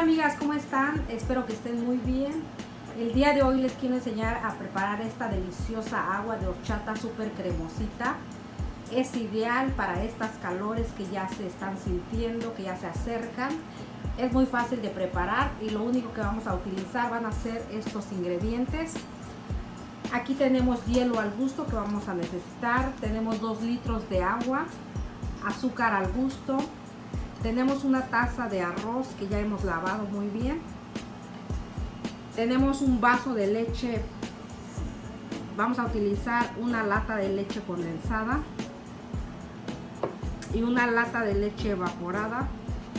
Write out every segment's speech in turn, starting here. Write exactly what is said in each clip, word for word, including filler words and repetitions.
amigas, ¿cómo están? Espero que estén muy bien. El día de hoy les quiero enseñar a preparar esta deliciosa agua de horchata súper cremosita. Es ideal para estas calores que ya se están sintiendo, que ya se acercan. Es muy fácil de preparar y lo único que vamos a utilizar van a ser estos ingredientes. Aquí tenemos hielo al gusto que vamos a necesitar. Tenemos dos litros de agua, azúcar al gusto. Tenemos una taza de arroz que ya hemos lavado muy bien. Tenemos un vaso de leche. Vamos a utilizar una lata de leche condensada y una lata de leche evaporada.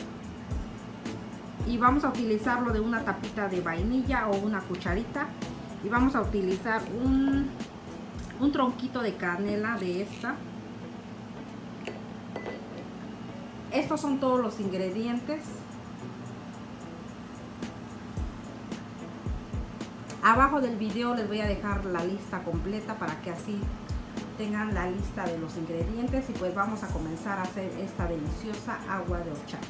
Y vamos a utilizarlo de una tapita de vainilla o una cucharita. Y vamos a utilizar un, un tronquito de canela de esta. Estos son todos los ingredientes. Abajo del video les voy a dejar la lista completa para que así tengan la lista de los ingredientes. Y pues vamos a comenzar a hacer esta deliciosa agua de horchata.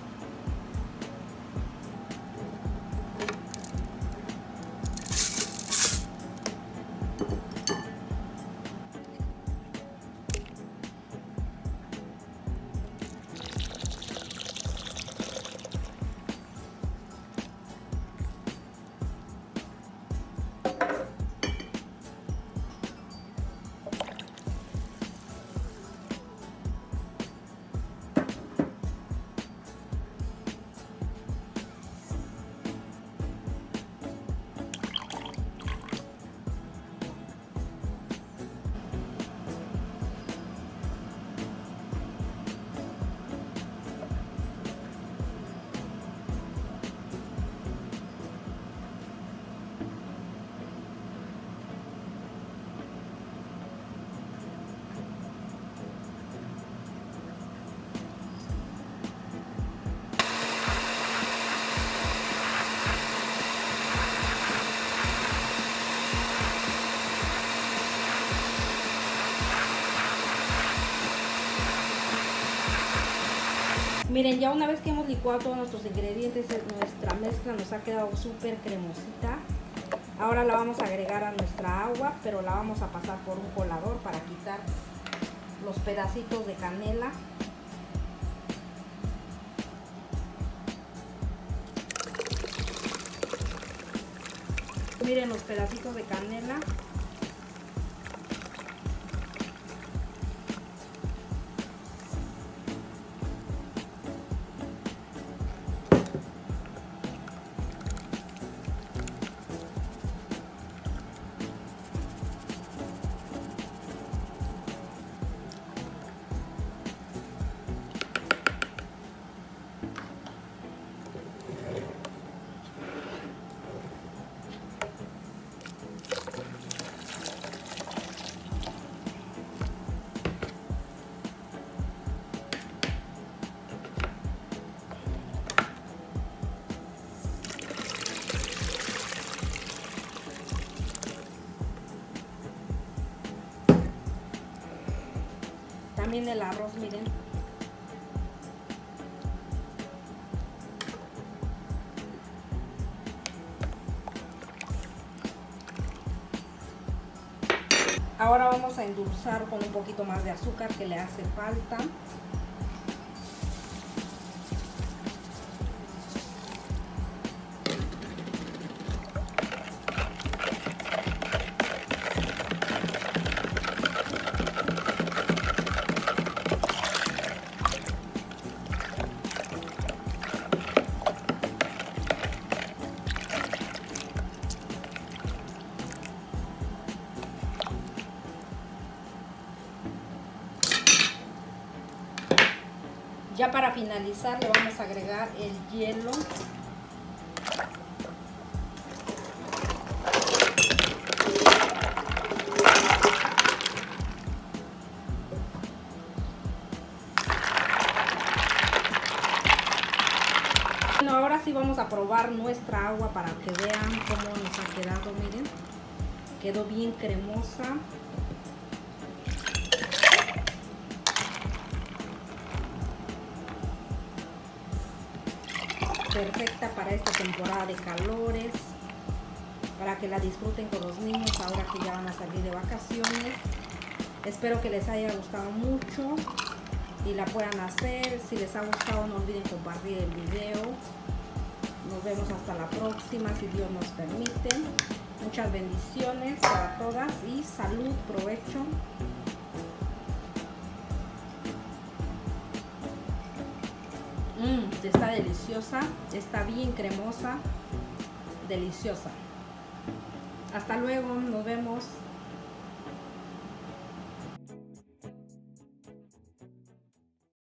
Miren, ya una vez que hemos licuado todos nuestros ingredientes, nuestra mezcla nos ha quedado súper cremosita. Ahora la vamos a agregar a nuestra agua, pero la vamos a pasar por un colador para quitar los pedacitos de canela. Miren los pedacitos de canela. También el arroz, miren. Ahora vamos a endulzar con un poquito más de azúcar que le hace falta. Ya para finalizar le vamos a agregar el hielo. Bueno, ahora sí vamos a probar nuestra agua para que vean cómo nos ha quedado, miren. Quedó bien cremosa. perfecta para esta temporada de calores, para que la disfruten con los niños ahora que ya van a salir de vacaciones. Espero que les haya gustado mucho y la puedan hacer. Si les ha gustado, no olviden compartir el video. Nos vemos hasta la próxima, si Dios nos permite. Muchas bendiciones para todas y salud, provecho. Mmm, está deliciosa, está bien cremosa, deliciosa. Hasta luego, nos vemos.